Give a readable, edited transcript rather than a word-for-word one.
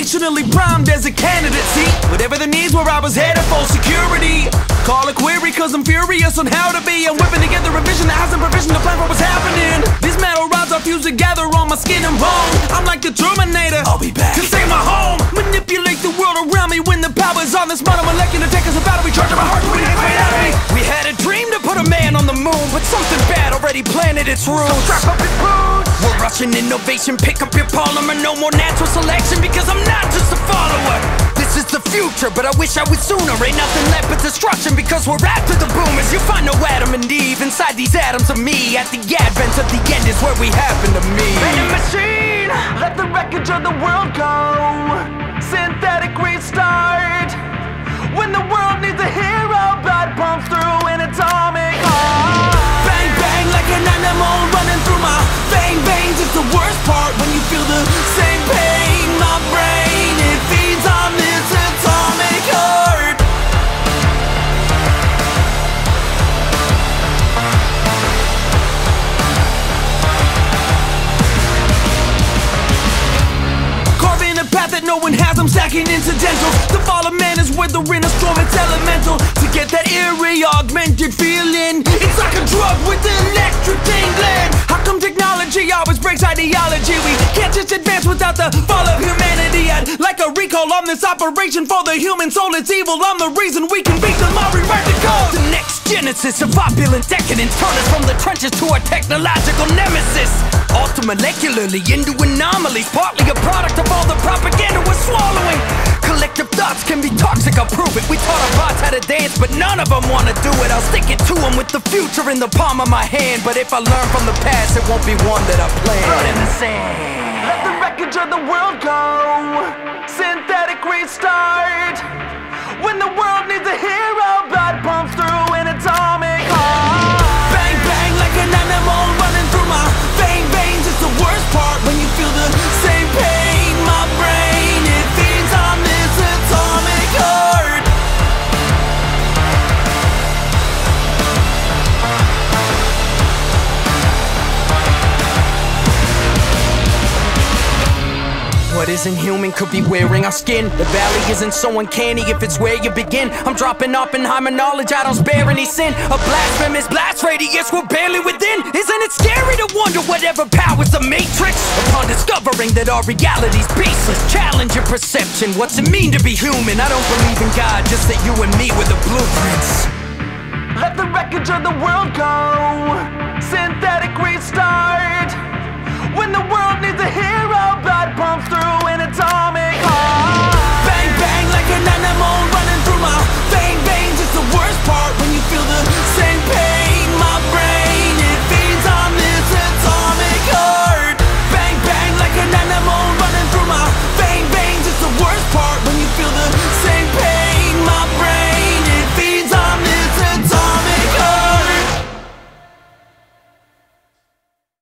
Operationally primed as a candidate, see? Whatever the needs where I was headed for security. Call a query cause I'm furious on how to be. I'm whipping together a vision that hasn't provision to plan for what's happening. These metal rods are fused together on my skin and bone. I'm like the Terminator, I'll be back to save my home. Manipulate the world around me when the power's on. This modern molecular tech is about to be charged in my heart. We had a dream to put a man on the moon, but something bad already planted its roots. So strap up your boots. We're rushing innovation, pick up your polymer. No more natural selection because I'm not just a follower. This is the future, but I wish I was sooner. Ain't nothing left but destruction because we're after the boomers. You find no Adam and Eve inside these atoms of me. At the advent of the end is where we happen to meet. Vending machine, let the wreckage of the world go. Synthetic restart. When the world needs a hero, blood pumps through an atomic heart. Bang bang like an animal running through my veins. It's the worst part when you feel the same pain. My brain, it feeds on this atomic heart. Carving a path that no one has, I'm stacking incidental. The fall of man is where the in a storm, it's elemental. To get that eerie, augmented feeling, it's like a drug with electric tingling. How come technology always breaks ideology? We can't just advance without the fall of humanity. I'd like a recall on this operation for the human soul. It's evil, I'm the reason we can beat them. I'll rewrite the code. The next genesis of opulent decadence, turn us from the trenches to our technological nemesis. Alter molecularly into anomalies, partly a product of all the propaganda we're swallowing. Collective thoughts can be toxic, I'll prove it. We taught our bots how to dance, but none of them wanna do it. I'll stick it to them with the future in the palm of my hand. But if I learn from the past, it won't be one that I plan. Blood in the sand. Let the wreckage of the world go. Synthetic restart. When the world needs a hero, blood pumps through an atomic heart. Bang bang like an animal running through my veins. It's the worst part when you feel the same pain. My brain, it feeds on this atomic heart. What isn't human could be wearing our skin. The valley isn't so uncanny if it's where you begin. I'm dropping Oppenheimer knowledge, I don't spare any sin. A blasphemous blast radius, we're barely within. Isn't it scary to wonder whatever powers the matrix? Upon discovering that our reality's baseless, challenge your perception. What's it mean to be human? I don't believe in God, just that you and me were the blueprints. Let the wreckage of the world go. Synthetic restart.